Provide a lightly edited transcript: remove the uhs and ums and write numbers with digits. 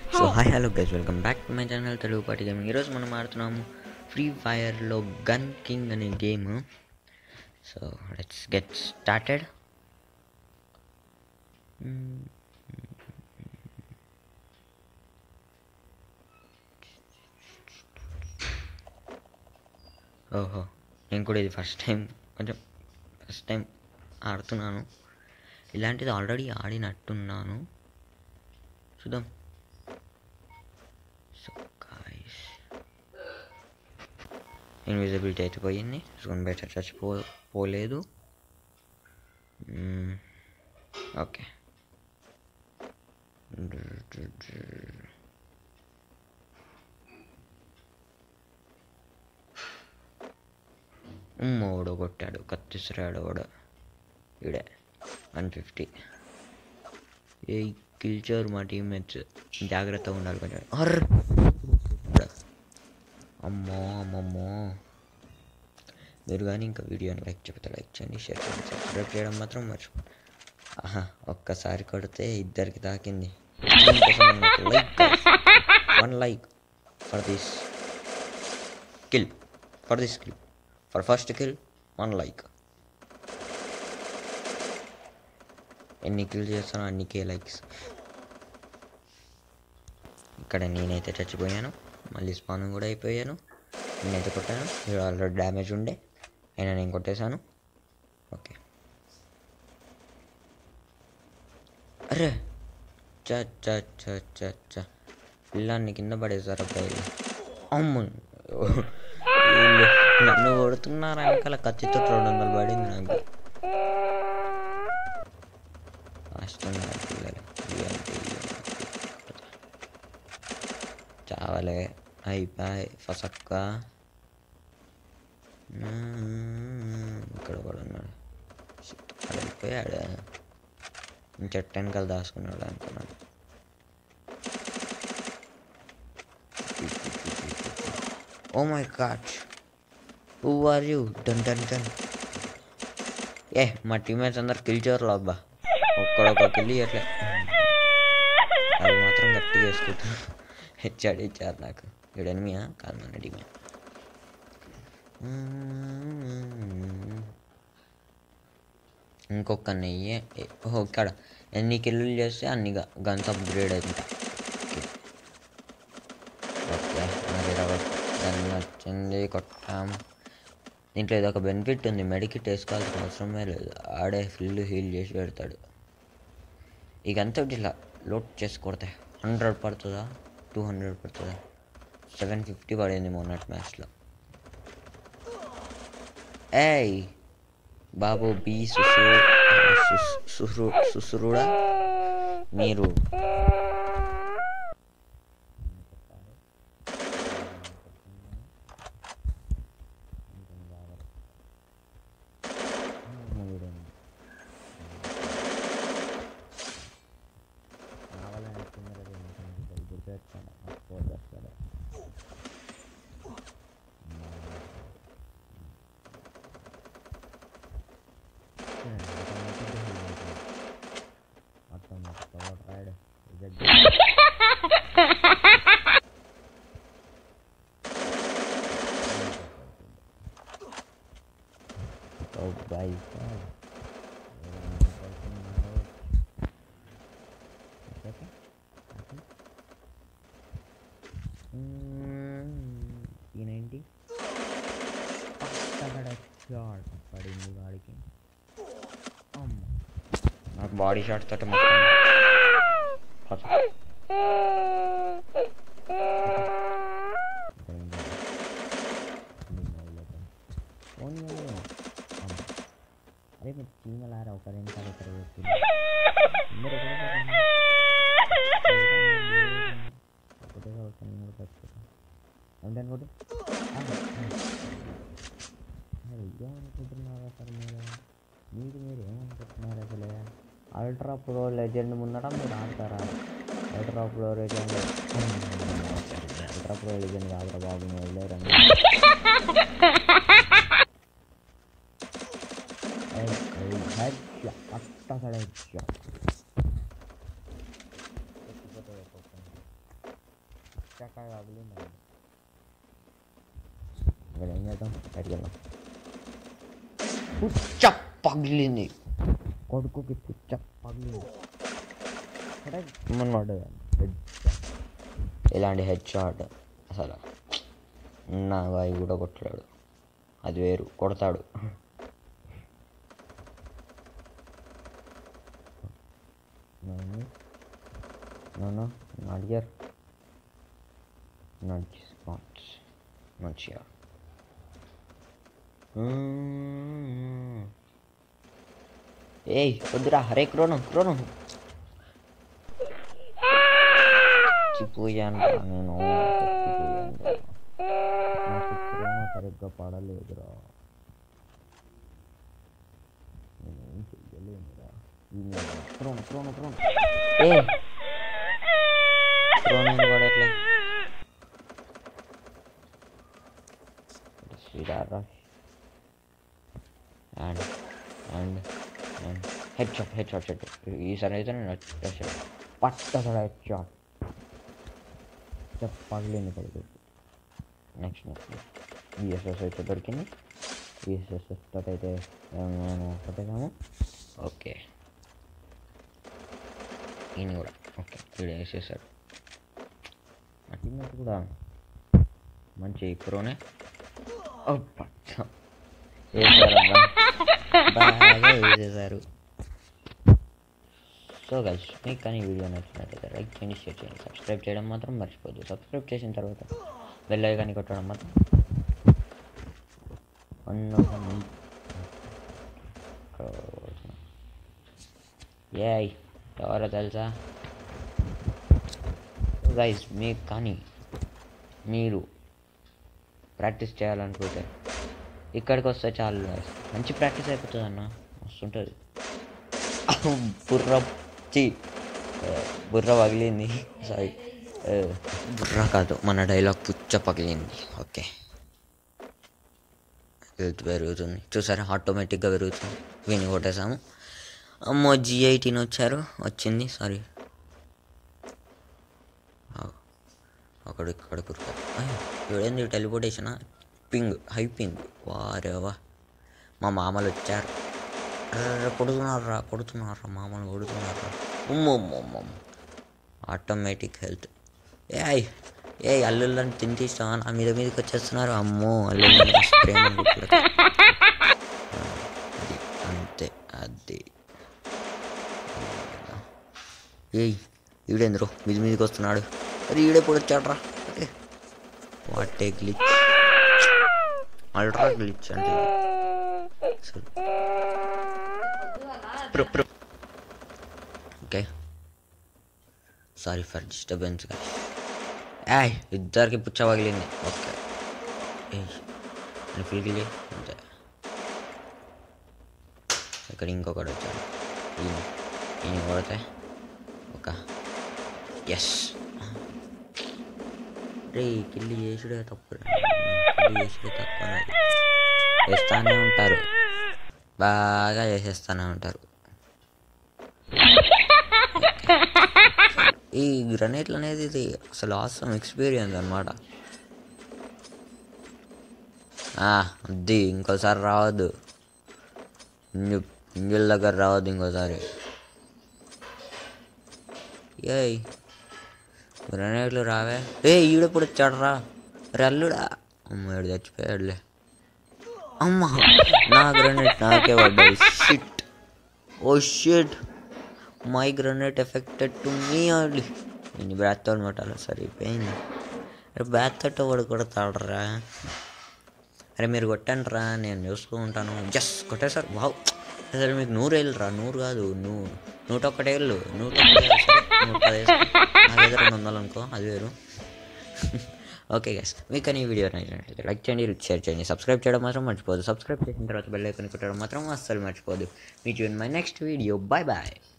So hi hello guys, welcome back to my channel Telugu party gaming. ఈరోజు మనం ఆడుతున్నాము free ఫైర్లో గన్ కింగ్ అనే game. So let's get started. ఓహో, నేను కూడా ఇది ఫస్ట్ టైం ఆడుతున్నాను. ఇలాంటిది ఆల్రెడీ ఆడినట్టున్నాను. చూద్దాం. సో గాయ్స్, ఇన్విజిబిలిటీ అయితే పోయింది. జోన్ బయట పోలేదు. ఓకే, ఓడో కొట్టాడు, కత్తిసిరాడు వాడు. ఇడే 150. ఏ కిల్చారు మా టీమ్మేట్స్. జాగ్రత్తగా ఉండాలి కొంచెం. అమ్మమ్మో, మీరు కానీ ఇంకా వీడియోని లైక్ చేయండి, షేర్ చేయండి, సబ్స్క్రైబ్ చేయడం మాత్రం మర్చిపో. ఒక్కసారి కొడితే ఇద్దరికి తాకింది. One like for this kill, for first kill 1 like. ఎన్ని కిల్ చేస్తానో అన్నికే లైక్స్. ఇక్కడ నేనైతే చచ్చిపోయాను, మళ్ళీ స్పాన్ కూడా అయిపోయాను. నేనైతే కొట్టాను, ఆల్రెడీ డ్యామేజ్ ఉండే అయినా నేను కొట్టేశాను. ఓకే, అరే చ పిల్లాన్ని కింద పడేశారు అబ్బాయి. అమ్మ, నన్ను కొడుతున్నారు వెనకాల. కత్తితో 200 పడింది నాకు. వస్తున్నారు పిల్లలు. చావలే, అయిపోయి ఫసక్క. ఇక్కడ కూడా ఉన్నాడు, అయిపోయాడు. చెట్టు వెనకాల దాచుకున్నాడు అనుకున్నాను. Oh my god, who are you? Done. మా టీమ్మేట్స్ అందరు కిల్ చేయరు అబ్బా. ఒక్కడొక్క కిల్ ఇట్లే అది మాత్రం గట్టిగా వేసుకుంటారు. హెచ్చాడు ఇచ్చారు నాకు. ఇప్పుడు ఎనిమియా కాదు, మన టీమే. ఇంకొక నెయ్యి. ఓహో, ఇక్కడ ఎన్ని కిల్లులు చేస్తే అన్ని గన్స్ అప్గ్రేడ్ అవుతుంటా. ఓకే, నాకు 20 గన్ వచ్చింది, కొట్టాం. దీంట్లో ఏదో ఒక బెనిఫిట్ ఉంది, మెడికిట్ వేసుకోవాల్సిన అవసరమే లేదు. ఆడే ఫుల్ హీల్ చేసి పెడతాడు. ఇకంతా ఇలా లోడ్ చేసి కొడితే 100 పడుతుందా, 200 పడుతుందా? 750 పడింది మొన్నటి మ్యాచ్లో. ఏయ్ బాబు, బి సుసురుడా మీరు. P90 షాట్ పడింది వాడికి. నాకు బాడీ షాట్ తోటి మొత్తం అరే మీరు చీమలారా, ఒక 2 సార్లు ఒకరు వస్తుంది. ఒకటే ఉంటాను కొట్టు. ఏమనుకుంటున్నారు అసలు మీరు ఏమనుకుంటున్నారు అసలు? అల్ట్రా ప్రో లెజెండ్ ముందట మీరు ఆడతారా? అల్ట్రా ప్రో లెజెండ్ కాదురా బాబు, వదిలేరండి. పుచ్చకాయ పగిలిందండి. ఇక్కడ ఏం చేద్దాం, బయటికి వెళ్దాం. పుచ్చ పగిలింది, కొడుకుకి పుచ్చ పగిలింది. ఇలాంటి హెడ్ షాట్ అసలు నా వాయి కూడా కొట్టలేడు, అది వేరు, కొడతాడు. Not here, not spots, not here. ఏయ్ వద్దురా, హరే క్రోను చిపోయాను నేను, నాకు క్రోను సరిగ్గా పడలేదురా, నేనేం చెయ్యలేనురా. క్రోను ఏ క్రోను ఏం పడట్లే, శ్రీరారా. అండ్ హెడ్ షాట్ ఈసారి అయితే నేను పట్టసడ హెడ్ షాట్ పగిలింది కొడుకు. నెక్స్ట్ విఎస్ఎస్ అయితే దొరికింది, విఎస్ఎస్ తోటి అయితే మేము కొట్టేసాము. ఓకే ఈయన కూడా ఓకే, వీడు వేసేసాడు. మా టీమ్మేట్ కూడా మంచి క్రోనే వేసారమ్మా, బాగా వేసేసారు. సో గైస్, మీకు కానీ వీడియో నచ్చినట్లయితే లైక్ చేయండి, షేర్ చేయండి, సబ్స్క్రైబ్ చేయడం మాత్రం మర్చిపోద్దు. సబ్స్క్రైబ్ చేసిన తర్వాత బెల్ ఐకాన్ కొట్టడం మాత్రం ఏయ్ ఎవరో తెలుసా గైస్. మీకు కానీ మీరు ప్రాక్టీస్ చేయాలనుకుంటే ఇక్కడికి వస్తే చాలు గైస్, మంచి ప్రాక్టీస్ అయిపోతుంది అన్న, వస్తుంటుంది. బుర్ర పగిలింది, సారీ బుర్ర కాదు, మన డైలాగ్ పుచ్చ పగిలింది. ఓకే, హెల్త్ పెరుగుతుంది చూసారా, ఆటోమేటిక్గా పెరుగుతుంది. విని కొట్టేసాము. అమ్మో G18 వచ్చింది, సారీ ఇక్కడ కురుకారు. ఇవిడేంది టెలిపోర్టేషన్, హై పింగ్, వారేవా మా మామలు వచ్చారు. కొడుతున్నారా మామలు కొడుతున్నారా. ఉమ్మమ్మమ్మ ఆటోమేటిక్ హెల్త్. ఏ అల్లుళ్ళని తింటేస్తా నా మీదకి వచ్చేస్తున్నారు. అమ్మో అల్లుళ్ళని ప్రేమ అంతే. అది ఈడేంద్రో మీదకి వస్తున్నాడు. అరే ఈడెప్పుడు వచ్చాడ్రా. What a glitch, ultra glitch అంటే. Okay sorry for disturbance. ఇద్దరికి పుచ్చ పగిలింది. ఓకే ఫిల్గిలి అంతే. ఇక్కడ ఇంకొకటి వచ్చాడు, ఈయన కొడితే ఒక ఎస్. రే కిల్లి చేసుడే తప్పు, చేస్తానే ఉంటారు, బాగా చేసేస్తూనే ఉంటారు. ఈ గ్రనేట్లు అనేది ఇది అసలు ఆసమ్ ఎక్స్పీరియన్స్ అనమాట. అది ఇంకోసారి రావద్దు, ఇంజుల దగ్గర రావద్దు ఇంకోసారి. గ్రనేట్లు రావే. ఈడెప్పుడు వచ్చాడరా, రల్లుడా. అమ్మ ఏడు చచ్చిపోయాడులే. అమ్మ నా గ్రనేట్ నాకే పడ్డాయి. Shit, oh shit, my grenade affected to me only. నేను బ్యాట్ తోడు కొట్టాలి, సరిపోయింది. బ్యాట్ తోట వాడు కొడతాడరా. అరే మీరు కొట్టండి రా, నేను చూస్తూ ఉంటాను. జస్ట్ కొట్టేసారు. వావ్, అసలు మీకు 100 ఏళ్ళు రా, 100 కాదు 101 ఏళ్ళు, 110 నాకైతే 200 అనుకో, అది వేరు. ఓకే గైస్, మీకు కానీ ఈ వీడియో నచ్చినట్లయితే లైక్ చేయండి, షేర్ చేయండి, సబ్స్క్రైబ్ చేయడం మాత్రం మర్చిపోదు. సబ్స్క్రైబ్ చేసిన తర్వాత బెల్ ఐకాన్ కొట్టడం మాత్రం అస్సలు మర్చిపోదు. Meet you in my next video. Bye bye.